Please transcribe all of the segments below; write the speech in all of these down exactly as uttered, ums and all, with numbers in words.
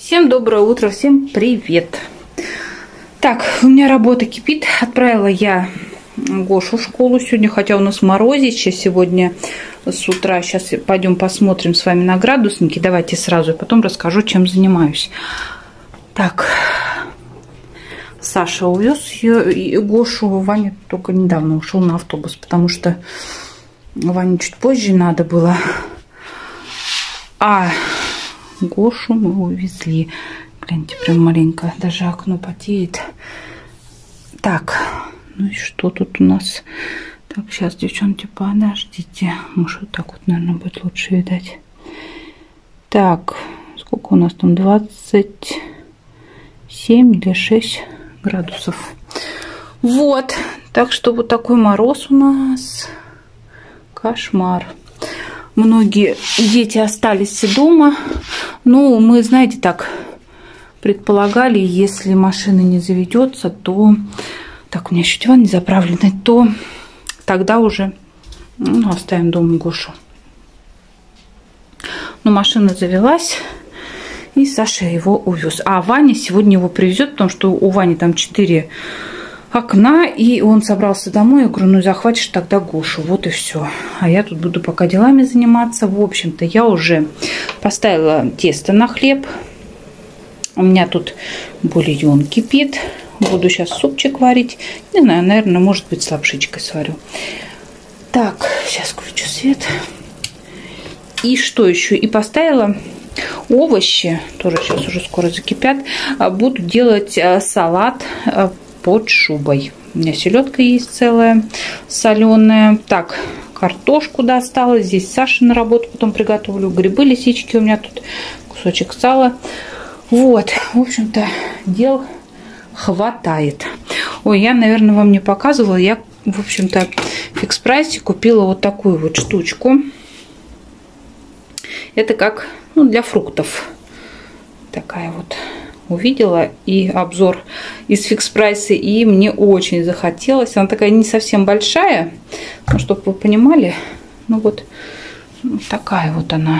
Всем доброе утро, всем привет. Так, у меня работа кипит. Отправила я Гошу в школу сегодня, хотя у нас морозище сегодня с утра. Сейчас пойдем посмотрим с вами на градусники. Давайте сразу, и потом расскажу, чем занимаюсь. Так, Саша увез ее, Гошу. Ваня только недавно ушел на автобус, потому что Ване чуть позже надо было. А Гошу мы увезли. Гляньте, прям маленько, даже окно потеет. Так, ну и что тут у нас? Так, сейчас, девчонки, подождите. Может, вот так вот, наверное, будет лучше видать. Так, сколько у нас там? двадцать семь или шесть градусов. Вот, так что вот такой мороз у нас. Кошмар. Многие дети остались дома. Ну, мы, знаете, так предполагали, если машина не заведется, то... Так, у меня еще диван не заправленный, то тогда уже ну, оставим дома Гошу. Но машина завелась, и Саша его увез. А Ваня сегодня его привезет, потому что у Вани там четыре окна, и он собрался домой. Я говорю, ну захватишь тогда Гошу, вот и все. А я тут буду пока делами заниматься. В общем-то, я уже поставила тесто на хлеб. У меня тут бульон кипит. Буду сейчас супчик варить. Не знаю, наверное, может быть, с лапшичкой сварю. Так, сейчас включу свет. И что еще? И поставила овощи, тоже сейчас уже скоро закипят. Буду делать салат под шубой. У меня селедка есть целая, соленая. Так, картошку достала. Здесь Саша на работу потом приготовлю. Грибы, лисички у меня тут. Кусочек сала. Вот, в общем-то, дел хватает. Ой, я, наверное, вам не показывала. Я, в общем-то, в фикс-прайсе купила вот такую вот штучку. Это как, ну, для фруктов. Такая вот. Увидела и обзор из фикс-прайса, и мне очень захотелось. Она такая не совсем большая, ну, чтобы вы понимали. Ну, вот, вот такая вот она.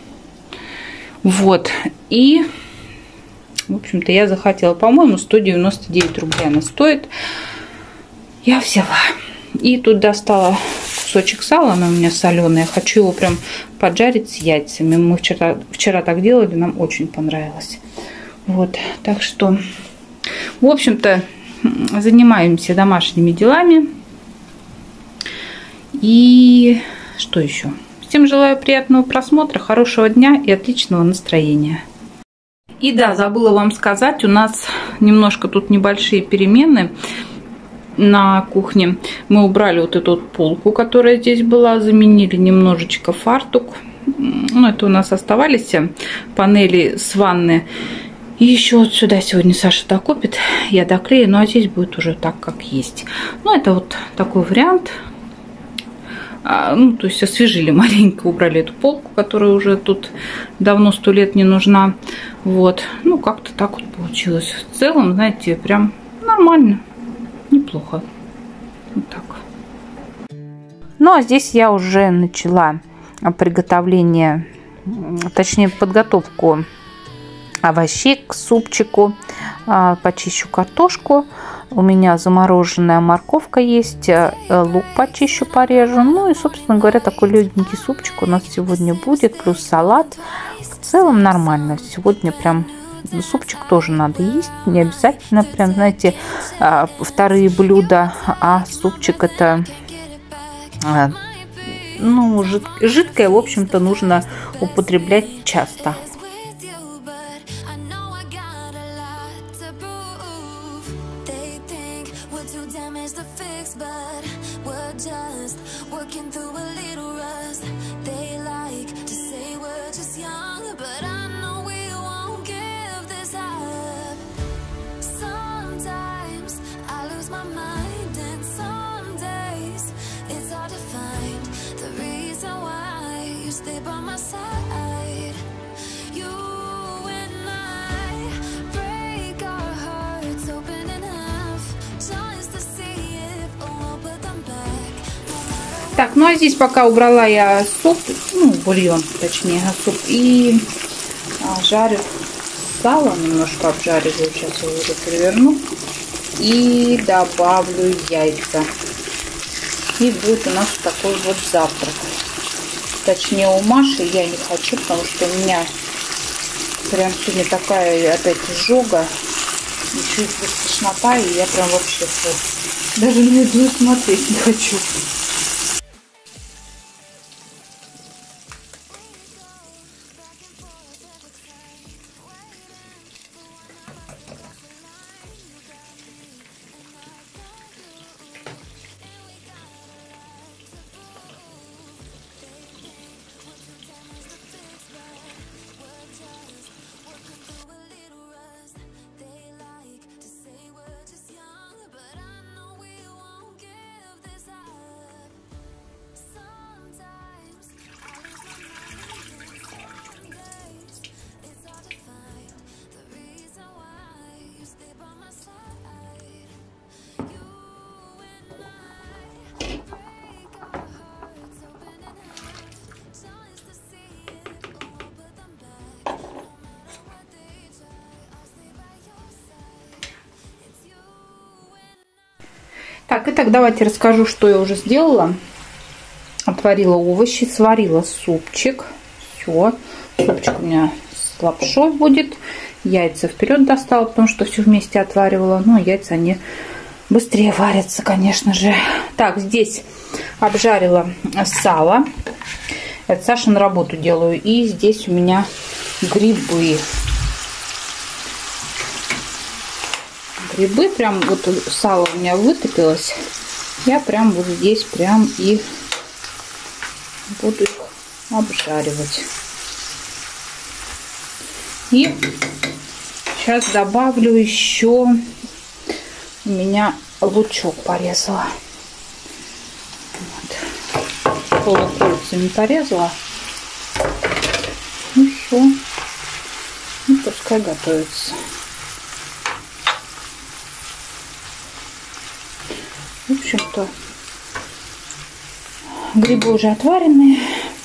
Вот. И... В общем-то, я захотела, по-моему, сто девяносто девять рублей она стоит. Я взяла. И тут достала кусочек сала, она у меня соленая. Хочу его прям поджарить с яйцами. Мы вчера, вчера так делали, нам очень понравилось. Вот, так что, в общем-то, занимаемся домашними делами. И что еще? Всем желаю приятного просмотра, хорошего дня и отличного настроения. И да, забыла вам сказать, у нас немножко тут небольшие перемены на кухне. Мы убрали вот эту вот полку, которая здесь была, заменили немножечко фартук. Ну, это у нас оставались панели с ванны. И еще вот сюда сегодня Саша докупит, я доклею, ну а здесь будет уже так, как есть. Ну, это вот такой вариант. А, ну, то есть освежили маленько, убрали эту полку, которая уже тут давно сто лет не нужна. Вот, ну как-то так вот получилось. В целом, знаете, прям нормально, неплохо. Вот так. Ну, а здесь я уже начала приготовление, точнее подготовку овощей к супчику. Почищу картошку. У меня замороженная морковка есть, лук почищу, порежу. Ну и, собственно говоря, такой легенький супчик у нас сегодня будет, плюс салат. В целом нормально. Сегодня прям супчик тоже надо есть. Не обязательно прям, знаете, вторые блюда, а супчик это, ну, жидкое, в общем-то, нужно употреблять часто. Так, ну а здесь пока убрала я суп, ну, бульон, точнее, суп, и а, жарю сало, немножко обжариваю, сейчас я его переверну. И добавлю яйца. И будет у нас такой вот завтрак. Точнее, у Маши я не хочу, потому что у меня прям сегодня такая опять изжога. Еще и тошнота, и я прям вообще даже на еду смотреть не хочу. Так, итак, давайте расскажу, что я уже сделала. Отварила овощи, сварила супчик. Все, супчик у меня с лапшой будет. Яйца вперед достала, потому что все вместе отваривала. Но яйца, они быстрее варятся, конечно же. Так, здесь обжарила сало. Это Саша на работу делаю. И здесь у меня грибы. Грибы, прям вот сало у меня вытопилось. Я прям вот здесь прям и буду их обжаривать. И сейчас добавлю еще, у меня лучок порезала. Вот. Полукольцами порезала. Ну все. И пускай готовится. В общем-то, грибы уже отваренные.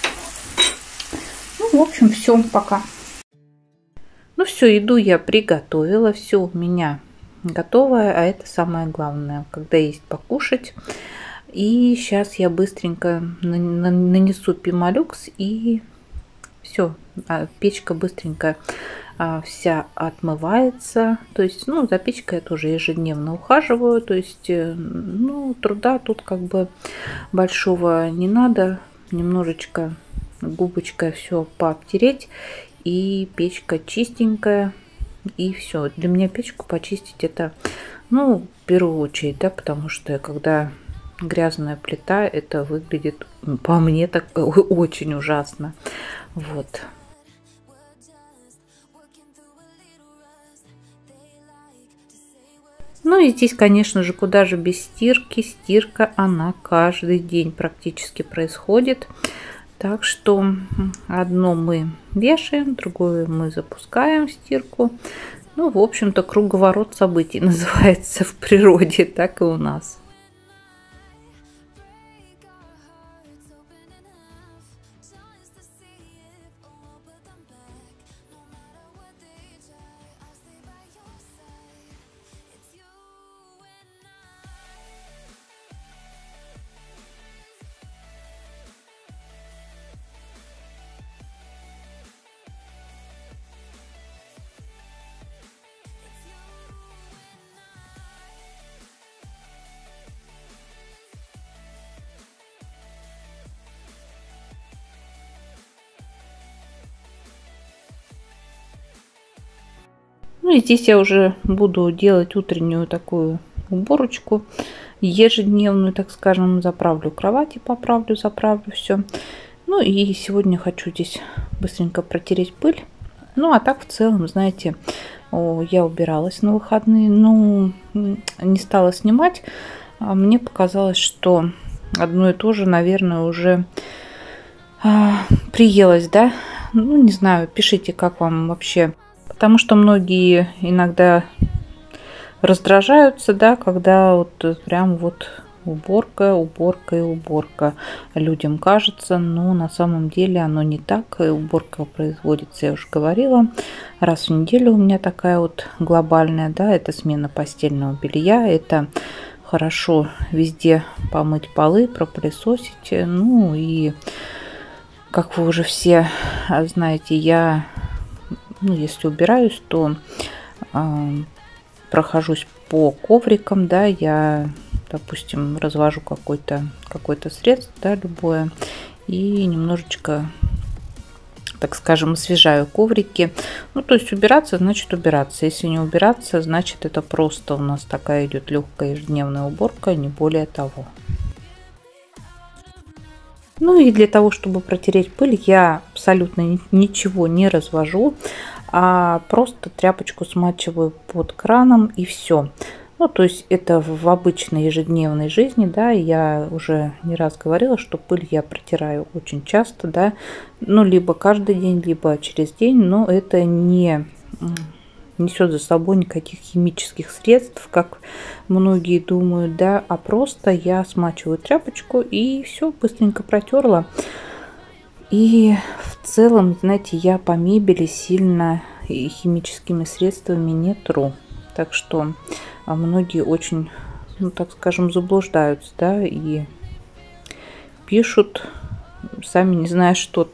Ну, в общем, все, пока. Ну все, еду я приготовила, все у меня готовое, а это самое главное, когда есть покушать. И сейчас я быстренько нанесу пемолюкс, и все, печка быстренько вся отмывается. То есть, ну, за печкой я тоже ежедневно ухаживаю. То есть, ну, труда тут как бы большого не надо. Немножечко губочкой все пообтереть, и печка чистенькая, и все. Для меня печку почистить это, ну, в первую очередь, да, потому что когда грязная плита, это выглядит по мне так очень ужасно. Вот. Ну и здесь, конечно же, куда же без стирки. Стирка, она каждый день практически происходит. Так что одно мы вешаем, другое мы запускаем в стирку. Ну, в общем-то, круговорот событий называется в природе, так и у нас. Ну и здесь я уже буду делать утреннюю такую уборочку, ежедневную, так скажем, заправлю кровати, поправлю, заправлю все. Ну и сегодня хочу здесь быстренько протереть пыль. Ну а так в целом, знаете, я убиралась на выходные, ну не стала снимать. Мне показалось, что одно и то же, наверное, уже приелось, да? Ну не знаю, пишите, как вам вообще. Потому что многие иногда раздражаются, да, когда вот прям вот уборка, уборка и уборка людям кажется, но на самом деле оно не так. Уборка производится, я уже говорила, раз в неделю у меня такая вот глобальная, да, это смена постельного белья, это хорошо везде помыть полы, пропылесосить, ну и, как вы уже все знаете, я, ну, если убираюсь, то э, прохожусь по коврикам, да, я, допустим, развожу какой-то какой-то средство, да, любое, и немножечко, так скажем, освежаю коврики. Ну, то есть убираться, значит убираться. Если не убираться, значит это просто у нас такая идет легкая ежедневная уборка, не более того. Ну и для того, чтобы протереть пыль, я абсолютно ничего не развожу, а просто тряпочку смачиваю под краном и все. Ну, то есть это в обычной ежедневной жизни, да, я уже не раз говорила, что пыль я протираю очень часто, да, ну, либо каждый день, либо через день, но это не несет за собой никаких химических средств, как многие думают, да, а просто я смачиваю тряпочку и все, быстренько протерла. И в целом, знаете, я по мебели сильно химическими средствами не тру, так что а многие очень, ну, так скажем, заблуждаются, да, и пишут, сами не зная, что.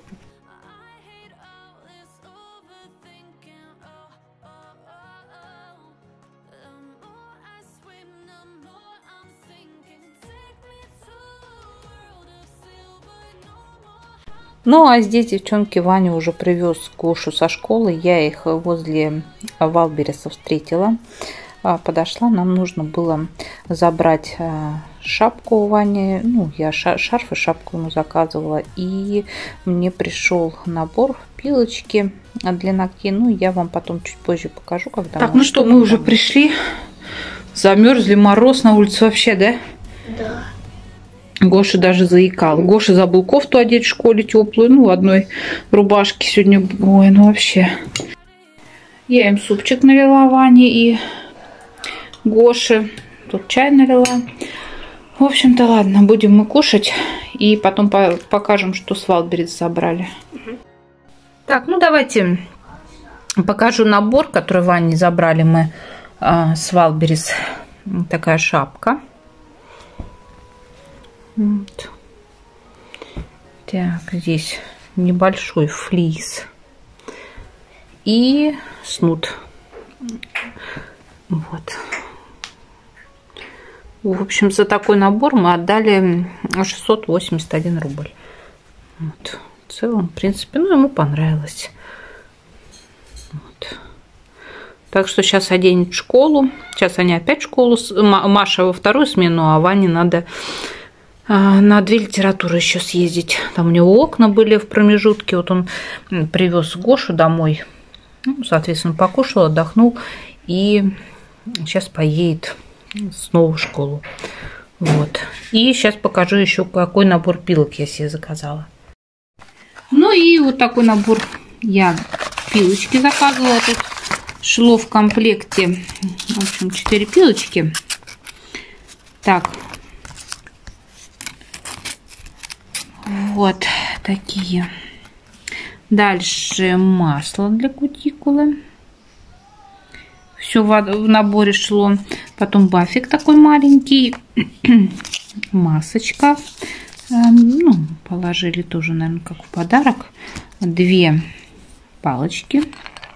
Ну, а здесь девчонки Ваня уже привез Гошу со школы. Я их возле Валбереса встретила. Подошла, нам нужно было забрать шапку у Вани. Ну, я шарф и шапку ему заказывала. И мне пришел набор пилочки для ногтей. Ну, я вам потом чуть позже покажу, когда... Так, ну что, мы уже пришли. Замерзли, мороз на улице вообще, да? Да. Гоша даже заикал. Гоша забыл кофту одеть в школе теплую. Ну, одной рубашки сегодня. Ой, ну вообще. Я им супчик налила Ване и Гоше. Тут чай налила. В общем-то, ладно, будем мы кушать. И потом по покажем, что с Валберес собрали. Угу. Так, ну давайте покажу набор, который Ване забрали мы а, с Валберес. Такая шапка. Вот. Так, здесь небольшой флис и снуд. Вот. В общем, за такой набор мы отдали шестьсот восемьдесят один рубль. Вот. В целом, в принципе, ну, ему понравилось. Вот. Так что сейчас оденет в школу. Сейчас они опять в школу. Маша во вторую смену, а Ване надо на две литературы еще съездить. Там у него окна были в промежутке. Вот он привез Гошу домой. Ну, соответственно, покушал, отдохнул. И сейчас поедет снова в школу. Вот. И сейчас покажу еще, какой набор пилок я себе заказала. Ну и вот такой набор я пилочки заказывала. Тут шло в комплекте, в общем, четыре пилочки. Так. Вот такие. Дальше масло для кутикулы. Все в наборе шло. Потом бафик такой маленький. Масочка. Ну, положили тоже, наверное, как в подарок. Две палочки.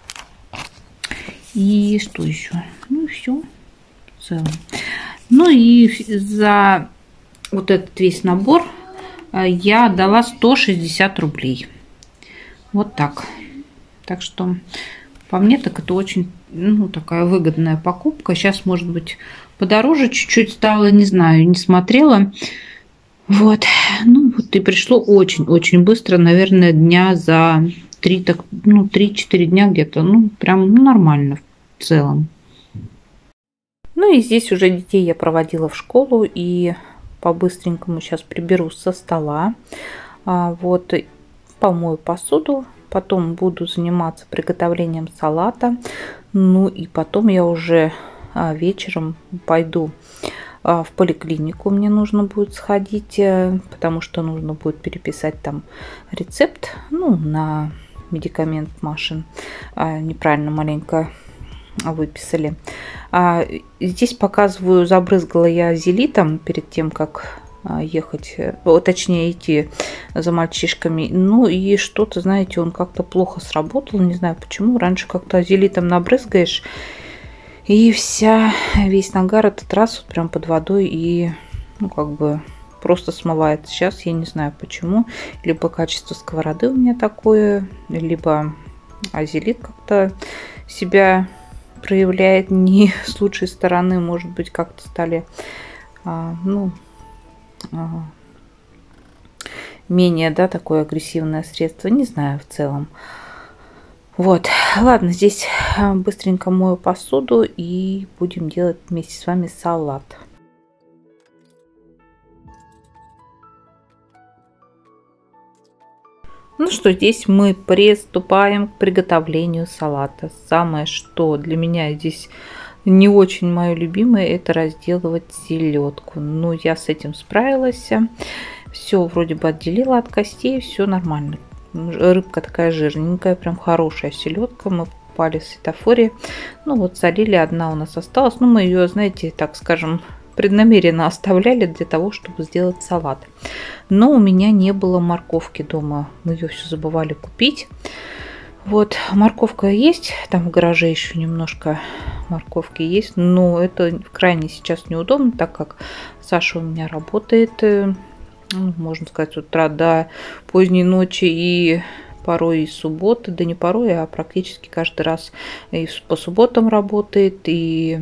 И что еще? Ну, все. В целом. Ну и за вот этот весь набор я дала сто шестьдесят рублей. Вот так. Так что по мне так это очень, ну, такая выгодная покупка. Сейчас, может быть, подороже чуть-чуть стало, не знаю, не смотрела. Вот. Ну, вот и пришло очень-очень быстро, наверное, дня за три, так, ну, три-четыре дня где-то. Ну, прям ну, нормально в целом. Ну и здесь уже детей я проводила в школу и по-быстренькому сейчас приберу со стола. А, вот, помою посуду. Потом буду заниматься приготовлением салата. Ну и потом я уже а, вечером пойду а, в поликлинику. Мне нужно будет сходить, потому что нужно будет переписать там рецепт, ну, на медикамент Машин. А, неправильно маленько выписали. А, здесь показываю, забрызгала я зелитом перед тем, как ехать, точнее идти за мальчишками. Ну и что-то, знаете, он как-то плохо сработал, не знаю почему. Раньше как-то азелитом набрызгаешь, и вся, весь нагар этот раз вот прям под водой и, ну, как бы просто смывает. Сейчас я не знаю почему. Либо качество сковороды у меня такое, либо азелит как-то себя проявляет не с лучшей стороны. Может быть, как-то стали, а, ну, а, менее, да, такое агрессивное средство. Не знаю в целом. Вот, ладно, здесь быстренько мою посуду и будем делать вместе с вами салат. Ну что, здесь мы приступаем к приготовлению салата. Самое, что для меня здесь не очень мое любимое, это разделывать селедку. Но я с этим справилась. Все вроде бы отделила от костей, все нормально. Рыбка такая жирненькая, прям хорошая селедка. Мы попали в светофоре. Ну вот солили, одна у нас осталась. Ну мы ее, знаете, так скажем, преднамеренно оставляли для того, чтобы сделать салат. Но у меня не было морковки дома. Мы ее все забывали купить. Вот, морковка есть. Там в гараже еще немножко морковки есть. Но это крайне сейчас неудобно, так как Саша у меня работает, можно сказать, с утра до поздней ночи и порой и субботы, да не порой, а практически каждый раз и по субботам работает, и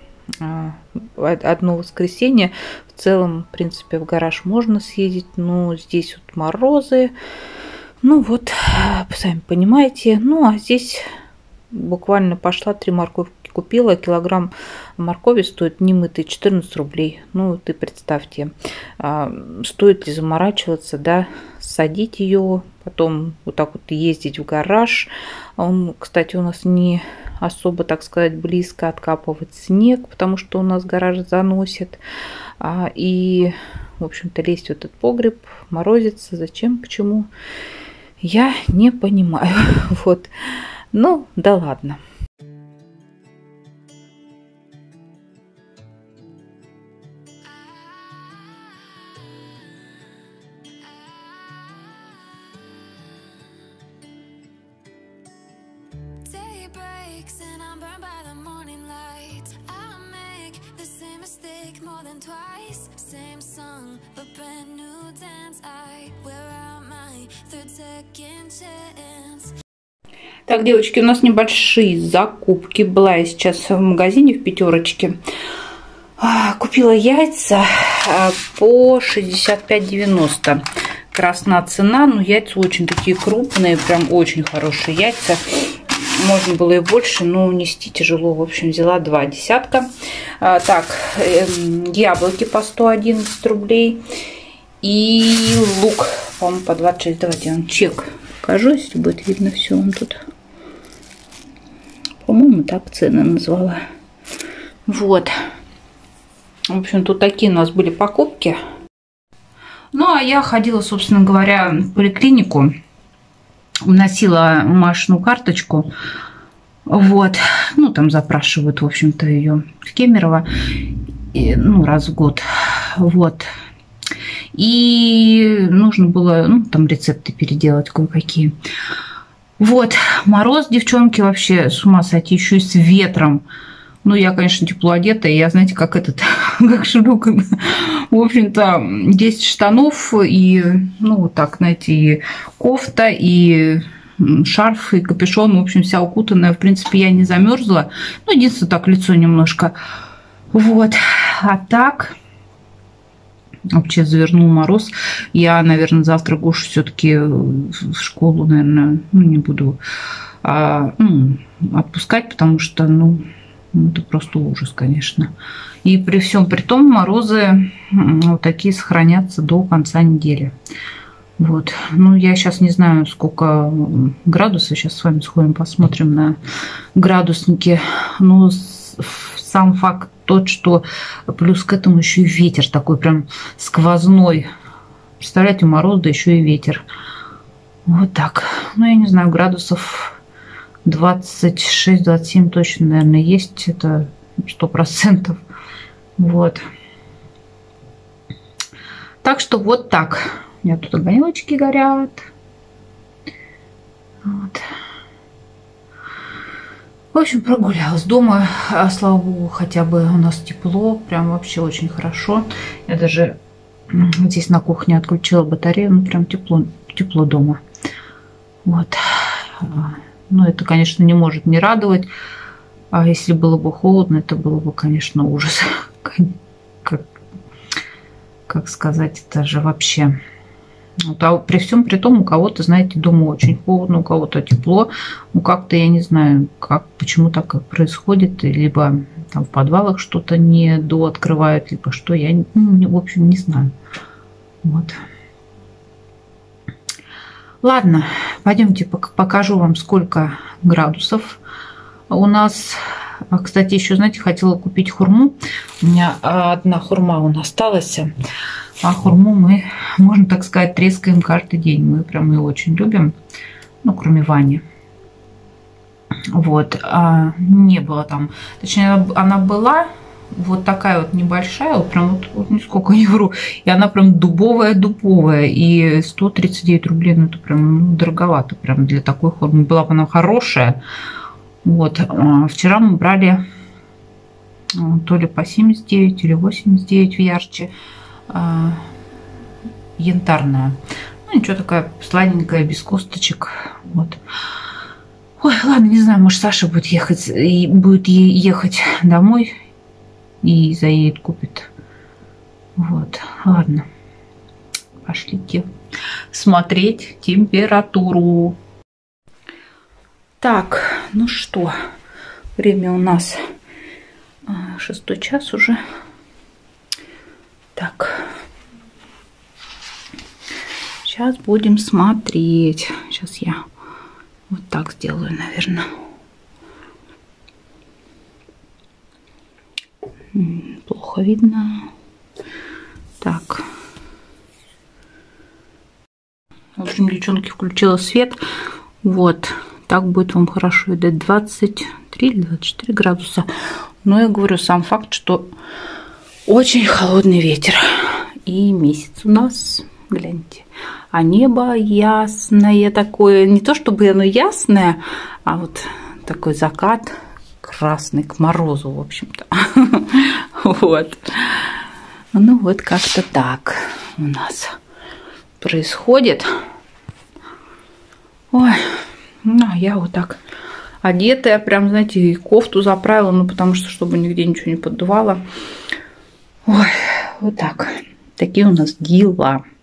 одно воскресенье. В целом, в принципе, в гараж можно съездить, но здесь вот морозы. Ну вот, сами понимаете. Ну, а здесь буквально пошла, три морковки купила. Килограмм моркови стоит немытый четырнадцать рублей. Ну, ты представьте, стоит ли заморачиваться, да, садить ее, потом вот так вот ездить в гараж. Он, кстати, у нас не особо, так сказать, близко откапывать снег, потому что у нас гараж заносит. И, в общем-то, лезть в этот погреб, морозиться, зачем, почему, я не понимаю. Вот. Ну, да ладно. Так, девочки, у нас небольшие закупки. Была я сейчас в магазине в пятерочке. Купила яйца по шестьдесят пять девяносто. Красна цена, но яйца очень такие крупные, прям очень хорошие яйца. Можно было и больше, но нести тяжело. В общем, взяла два десятка. Так, яблоки по сто одиннадцать рублей. И лук, по-моему, по двадцать шесть. Давайте я вам чек покажу, если будет видно все вам тут. По-моему, так цены назвала. Вот. В общем, тут такие у нас были покупки. Ну, а я ходила, собственно говоря, в поликлинику. Вносила Машину карточку. Вот. Ну, там запрашивают, в общем-то, ее в Кемерово. И, ну, раз в год. Вот. И нужно было, ну, там рецепты переделать кое-какие. Вот, мороз, девчонки, вообще с ума сойти, еще и с ветром. Ну, я, конечно, тепло одета, и я, знаете, как этот, как Шелук. В общем-то, десять штанов, и, ну, вот так, знаете, и кофта, и шарф, и капюшон, в общем, вся укутанная. В принципе, я не замерзла. Ну, единственное, так, лицо немножко. Вот, а так... Вообще завернул мороз. Я, наверное, завтра Гошу все-таки в школу, наверное, ну, не буду а, ну, отпускать, потому что, ну, это просто ужас, конечно. И при всем при том морозы вот такие сохранятся до конца недели. Вот. Ну, я сейчас не знаю, сколько градусов. Сейчас с вами сходим, посмотрим на градусники. Но сам факт тот, что плюс к этому еще и ветер такой прям сквозной. Представляете, мороз, да еще и ветер. Вот так. Ну, я не знаю, градусов двадцать шесть — двадцать семь точно, наверное, есть. Это сто процентов. Вот. Так что вот так. У меня тут огонечки горят. Вот. В общем, прогулялась дома. А, слава богу, хотя бы у нас тепло. Прям вообще очень хорошо. Я даже здесь на кухне отключила батарею. Ну, прям тепло, тепло дома. Вот. Ну, это, конечно, не может не радовать. А если было бы холодно, это было бы, конечно, ужас. Как, как сказать, это же вообще... Вот, а при всем при том, у кого-то, знаете, дома очень холодно, у кого-то тепло. Ну, как-то я не знаю, как, почему так происходит. Либо там в подвалах что-то не дооткрывают, либо что. Я, ну, в общем, не знаю. Вот. Ладно, пойдемте покажу вам, сколько градусов у нас. Кстати, еще, знаете, хотела купить хурму. У меня одна хурма у нас осталась. А хурму мы, можно так сказать, трескаем каждый день. Мы прям ее очень любим. Ну, кроме Вани. Вот. А не было там... Точнее, она была вот такая вот небольшая. Вот прям вот, вот нисколько не вру. И она прям дубовая-дубовая. И сто тридцать девять рублей. Ну, это прям дороговато. Прям для такой хурмы. Была бы она хорошая. Вот. А вчера мы брали то ли по семьдесят девять, или восемьдесят девять в ярче. А, янтарная. Ну, ничего, такая сладенькая, без косточек. Вот. Ой, ладно, не знаю, может, Саша будет ехать, и будет ехать домой и заедет, купит. Вот, ладно. Пошлите смотреть температуру. Так, ну что, время у нас шестой час уже. Так, сейчас будем смотреть. Сейчас я вот так сделаю, наверное. Плохо видно. Так. В общем, девчонки, включила свет. Вот. Так будет вам хорошо видать. двадцать три или двадцать четыре градуса. Но я говорю, сам факт, что очень холодный ветер. И месяц у нас, гляньте. А небо ясное такое. Не то чтобы оно ясное, а вот такой закат красный к морозу, в общем-то. Вот. Ну вот как-то так у нас происходит. Ой, ну я вот так одетая, прям, знаете, и кофту заправила, ну потому что, чтобы нигде ничего не поддувало. Ой, вот так. Такие у нас дела.